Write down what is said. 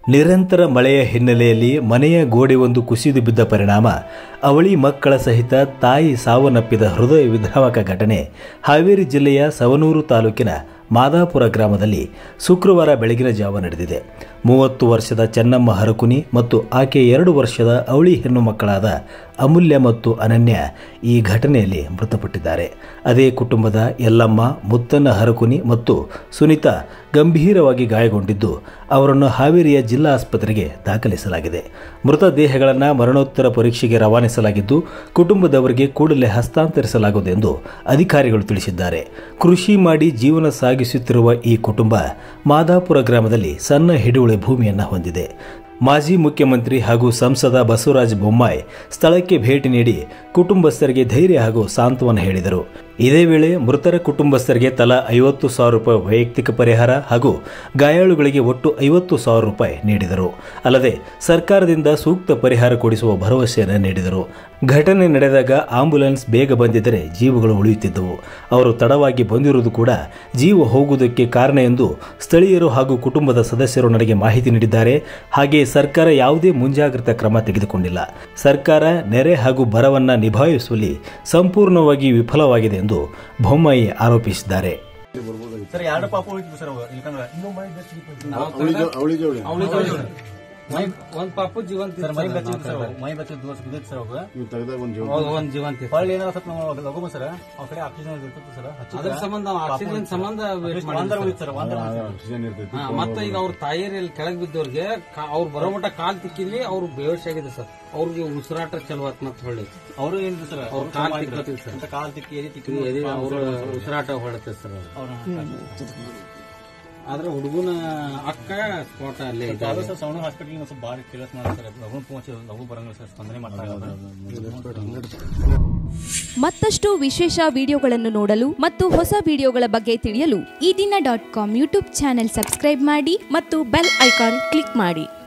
ನಿರಂತರ ಮಳೆಯ ಹಿನ್ನೆಲೆಯಲ್ಲಿ ಮನೆಯ ಗೋಡೆಯೊಂದು ಕುಸಿದು ಬಿದ್ದ ಪರಿಣಾಮ ಅವಳಿ ಮಕ್ಕಳ ಸಹಿತ ತಾಯಿ ಸಾವನ್ನಪ್ಪಿದ ಹೃದಯ ವಿದ್ರಾವಕ ಘಟನೆ ಹಾವೇರಿ ಜಿಲ್ಲೆಯ ಸವಣೂರು ತಾಲೂಕಿನ ಮಾದಾಪುರ ಗ್ರಾಮದಲ್ಲಿ ಶುಕ್ರವಾರ ಬೆಳಗಿನ ಜಾವ ನಡೆದಿದೆ. 30 ವರ್ಷದ ಚೆನ್ನಮ್ಮ ಹರಕುನಿ ಮತ್ತು ಆಕೆ 2 ವರ್ಷದ ಅವಳಿ ಹೆಣ್ಣು ಮಕ್ಕಳಾದ ಅಮೂಲ್ಯ ಮತ್ತು ಅನನ್ಯ ಈ ಘಟನೆಯಲ್ಲಿ ಮೃತಪಟ್ಟಿದ್ದಾರೆ. ಅದೇ ಕುಟುಂಬದ ಯಲ್ಲಮ್ಮ, ಮುತ್ತನ್ನ ಹರಕುನಿ ಮತ್ತು ಸುನೀತಾ ಗಂಭೀರವಾಗಿ ಗಾಯಗೊಂಡಿದ್ದು ಅವರನ್ನು ಹಾವೇರಿಯ ಜಿಲ್ಲಾ ಆಸ್ಪತ್ರೆಗೆ ದಾಖಲಿಸಲಾಗಿದೆ. ಮೃತದೇಹಗಳನ್ನು ಮರಣೋತ್ತರ ಪರೀಕ್ಷೆಗೆ ರವಾನಿಸಲಾಗಿದ್ದು ಕುಟುಂಬದವರಿಗೆ ಕೂಡಲೇ ಹಸ್ತಾಂತರಿಸಲಾಗುವುದು ಎಂದು ಅಧಿಕಾರಿಗಳು ತಿಳಿಸಿದ್ದಾರೆ. ಕೃಷಿ ಮಾಡಿ ಜೀವನ ಸಾಗಿಸುತ್ತಿರುವ ಈ ಕುಟುಂಬ ಮಾದಾಪುರ ಗ್ರಾಮದಲ್ಲಿ ಸಣ್ಣ ಹಿಡುವಳಿ ಭೂಮಿಯನ್ನು ಹೊಂದಿದೆ. ಮಾಜಿ ಮುಖ್ಯಮಂತ್ರಿ ಹಾಗೂ ಸಂಸದ ಬಸವರಾಜ ಬೊಮ್ಮಾಯಿ ಸ್ಥಳಕ್ಕೆ ಭೇಟಿ ನೀಡಿ ಕುಟುಂಬಸ್ಥರಿಗೆ ಧೈರ್ಯ ಹಾಗೂ ಸಾಂತ್ವನ ಹೇಳಿದರು. ಇದೇ ವೇಳೆ ಮೃತರ ಕುಟುಂಬಸ್ಥರಿಗೆ ತಲಾ 50,000 ರೂಪಾಯಿ ವೈಯಕ್ತಿಕ ಪರಿಹಾರ ಹಾಗೂ ಗಾಯಾಳುಗಳಿಗೆ ಒಟ್ಟು 50,000 ರೂಪಾಯಿ ನೀಡಿದರು. ಅಲ್ಲದೆ ಸರ್ಕಾರದಿಂದ ಸೂಕ್ತ ಪರಿಹಾರ ಕೊಡಿಸುವ ಭರವಸೆಯನ್ನು ನೀಡಿದರು. ಘಟನೆ ನಡೆದಾಗ ಆಂಬ್ಯುಲೆನ್ಸ್ ಬೇಗ ಬಂದಿದ್ದರೆ ಜೀವಗಳು ಉಳಿಯುತ್ತಿದ್ದವು. ಅವರು ತಡವಾಗಿ ಬಂದಿರುವುದು ಕೂಡ ಜೀವ ಹೋಗುವುದಕ್ಕೆ ಕಾರಣ ಎಂದು ಸ್ಥಳೀಯರು ಹಾಗೂ ಕುಟುಂಬದ ಸದಸ್ಯರು ನನಗೆ ಮಾಹಿತಿ ನೀಡಿದ್ದಾರೆ. ಹಾಗೆಯೇ ಸರ್ಕಾರ ಯಾವುದೇ ಮುಂಜಾಗ್ರತಾ ಕ್ರಮ ತೆಗೆದುಕೊಂಡಿಲ್ಲ. ಸರ್ಕಾರ ನೆರೆ ಹಾಗೂ ಬರವನ್ನ ನಿಭಾಯಿಸುವಲ್ಲಿ ಸಂಪೂರ್ಣವಾಗಿ ವಿಫಲವಾಗಿದೆ ಎಂದು ಬೊಮ್ಮಾಯಿ ಆರೋಪಿಸಿದ್ದಾರೆ. ಒಂದ್ ಪಾಪು ಜೀವಂತ ಆಕ್ಸಿಜನ್ ಸಂಬಂಧ ಮತ್ತೆ ಈಗ ಅವ್ರ ತಾಯಿಯಲ್ಲಿ ಕೆಳಗ್ ಬಿದ್ದವ್ರಿಗೆ ಅವ್ರು ಬರೋ ಮಟ್ಟ ಕಾಲ್ ತಿಕ್ಕಿದ್ವಿ ಅವ್ರು ಬೇವರ್ಸ್ ಆಗಿದೆ ಸರ್. ಅವ್ರಿಗೆ ಉಸಿರಾಟ ಚಲೋ ಆತ್ ಮತ್ ಹೊಳ್ಳಿ ಅವ್ರು ಏನ್ರಿ ಸರ್ ಅವ್ರ ಕಾಲ್ ತಿಕ್ಕಿ ಅವ್ರ ಉಸಿರಾಟ ಹೊಳತ್ತೆ ಸರ್. ಆದ್ರೆ ಹುಡುಗನ ಅಕ್ಕ ಸ್ಫೋಟ ಅಲ್ಲೇ ಸವಣ ಹಾಸ್ಪಿಟಲ್ ಬಾರಿ ಕೆಲಸ ಮಾಡ್ತಾರೆ. ಲಘು ಬರಂಗ ಸ್ಪಂದನೆ ಮಾಡ್ತಾರೆ. ಮತ್ತಷ್ಟು ವಿಶೇಷ ವಿಡಿಯೋಗಳನ್ನು ನೋಡಲು ಮತ್ತು ಹೊಸ ವಿಡಿಯೋಗಳ ಬಗ್ಗೆ ತಿಳಿಯಲು ಈ ದಿನ .com ಯೂಟ್ಯೂಬ್ ಚಾನೆಲ್ ಸಬ್ಸ್ಕ್ರೈಬ್ ಮಾಡಿ ಮತ್ತು ಬೆಲ್ ಐಕಾನ್ ಕ್ಲಿಕ್ ಮಾಡಿ.